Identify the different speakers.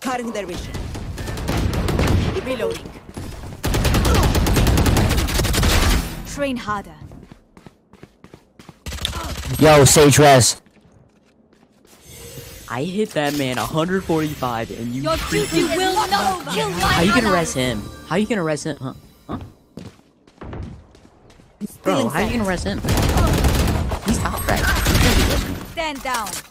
Speaker 1: Cutting their vision. Reloading.
Speaker 2: Train harder.
Speaker 3: Yo, Sage Res.
Speaker 4: I hit that man 145 and you.
Speaker 2: Your duty will not kill my
Speaker 4: How you gonna
Speaker 2: ally.
Speaker 4: res him? How you gonna res him? Huh? Bro, how you gonna res him? He's top right.
Speaker 2: Stand down.